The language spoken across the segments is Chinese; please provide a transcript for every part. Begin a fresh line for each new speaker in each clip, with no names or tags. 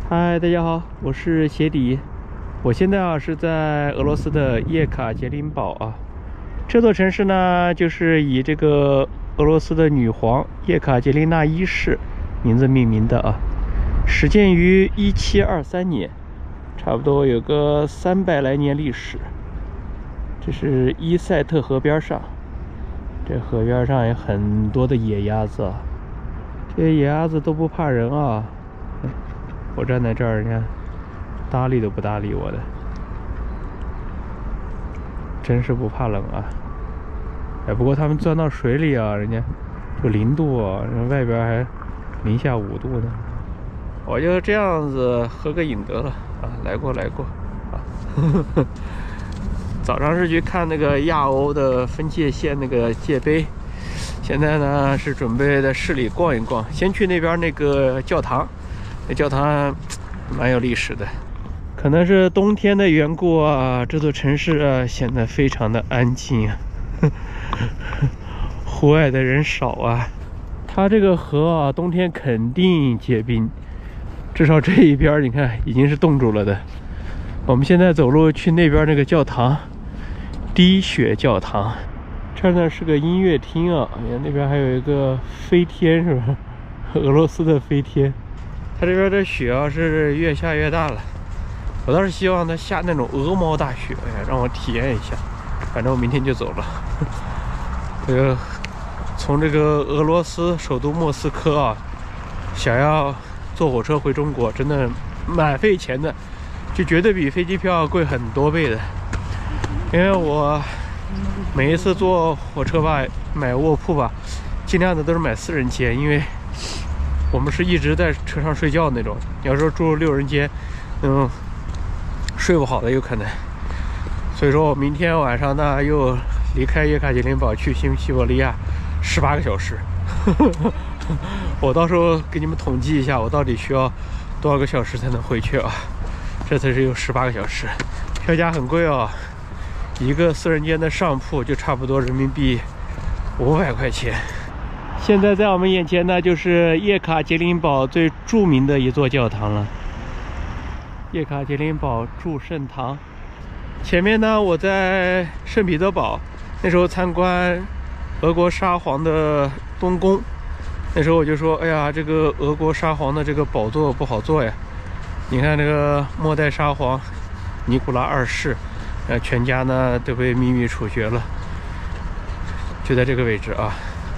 嗨，大家好，我是鞋底。我现在是在俄罗斯的叶卡捷琳堡啊。这座城市呢，就是以这个俄罗斯的女皇叶卡捷琳娜一世名字命名的啊。始建于1723年，差不多有个300来年历史。这是伊塞特河边上，这河边上有很多的野鸭子啊。这些野鸭子都不怕人啊。我站在这儿，人家搭理都不搭理我的，真是不怕冷啊！哎，不过他们钻到水里啊，人家就0度啊，人外边还零下5度呢。我就这样子合个影得了啊！来过啊！早上是去看那个亚欧的分界线那个界碑，现在呢是准备在市里逛一逛，先去那边那个教堂。那教堂蛮有历史的，可能是冬天的缘故啊，这座城市啊显得非常的安静啊，户外的人少啊。它这个河啊，冬天肯定结冰，至少这一边你看已经是冻住了的。我们现在走路去那边那个教堂，滴血教堂，这呢是个音乐厅啊，那边还有一个飞天是吧？俄罗斯的飞天。它这边的雪啊是越下越大了，我倒是希望它下那种鹅毛大雪，哎呀，让我体验一下。反正我明天就走了。从这个俄罗斯首都莫斯科啊，想要坐火车回中国，真的蛮费钱的，就绝对比飞机票贵很多倍的。因为我每一次坐火车吧，买卧铺吧，尽量的都是买4人间，因为我们是一直在车上睡觉那种，你要说住6人间，睡不好的有可能。所以说我明天晚上呢又离开叶卡捷琳堡去新西伯利亚18个小时。我到时候给你们统计一下，我到底需要多少个小时才能回去啊？这次是有18个小时，票价很贵哦，一个4人间的上铺就差不多人民币500块钱。现在在我们眼前呢，就是叶卡捷琳堡最著名的一座教堂了——叶卡捷琳堡祝圣堂。前面呢，我在圣彼得堡，那时候参观俄国沙皇的东宫。那时候我就说，哎呀，这个俄国沙皇的这个宝座不好坐呀。你看这个末代沙皇尼古拉2世，全家呢都被秘密处决了，就在这个位置啊。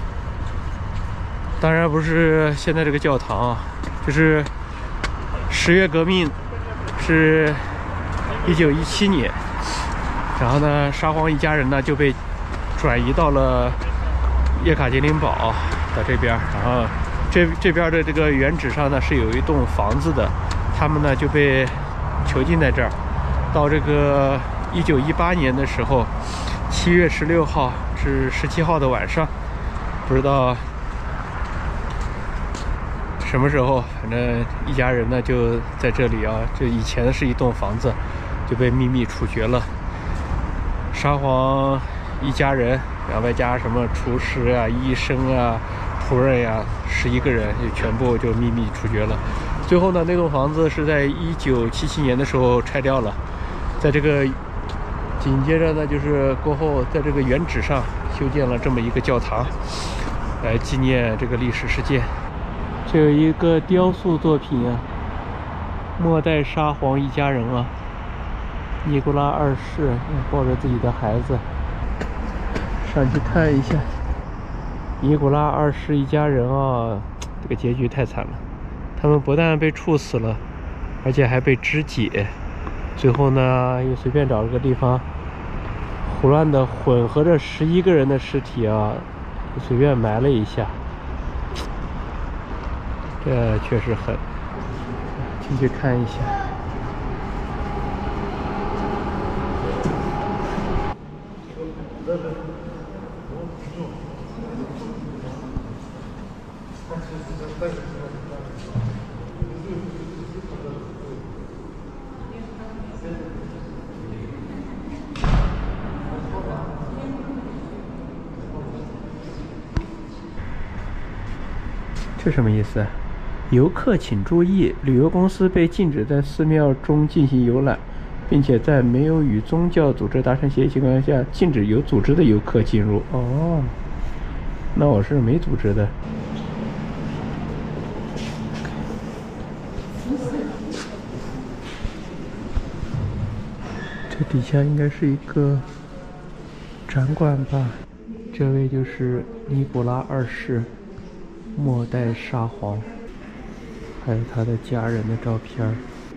当然不是现在这个教堂啊，就是10月革命是1917年，然后呢，沙皇一家人呢就被转移到了叶卡捷琳堡的这边，然后这边的这个原址上呢是有一栋房子的，他们呢就被囚禁在这儿。到这个1918年的时候，7月16号至17号的晚上，不知道什么时候，反正一家人呢就在这里啊，就以前是一栋房子，就被秘密处决了。沙皇一家人，然后外加什么厨师啊、医生啊、仆人呀，11个人就全部就秘密处决了。最后呢，那栋房子是在1977年的时候拆掉了，在这个紧接着呢，就是过后在这个原址上修建了这么一个教堂，来纪念这个历史事件。这有一个雕塑作品啊，末代沙皇一家人啊，尼古拉2世抱着自己的孩子，上去看一下。尼古拉2世一家人啊，这个结局太惨了，他们不但被处死了，而且还被肢解，最后呢又随便找了个地方，胡乱的混合着11个人的尸体啊，随便埋了一下。这确实狠，进去看一下。这什么意思？ 游客请注意，旅游公司被禁止在寺庙中进行游览，并且在没有与宗教组织达成协议情况下，禁止有组织的游客进入。哦，那我是没组织的。这底下应该是一个展馆吧？这位就是尼古拉二世，末代沙皇。还有他的家人的照片。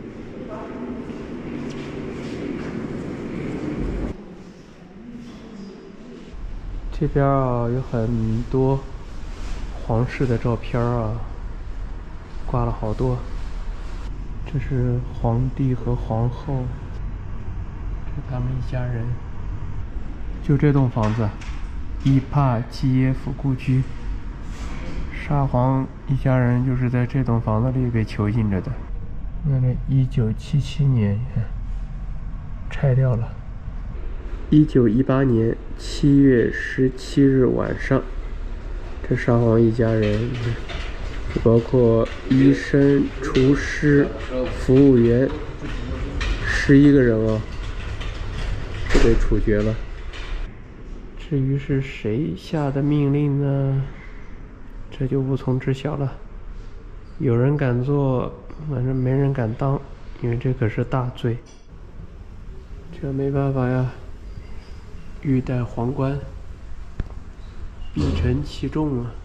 这边啊有很多皇室的照片啊，挂了好多。这是皇帝和皇后，这是他们一家人。就这栋房子，伊帕基耶夫故居。沙皇一家人就是在这栋房子里被囚禁着的。那这1977年拆掉了。1918年7月17日晚上，这沙皇一家人，包括医生、厨师、服务员，11个人啊，就被处决了。至于是谁下的命令呢？这就无从知晓了。有人敢做，反正没人敢当，因为这可是大罪。这没办法呀，欲戴皇冠，必承其重啊。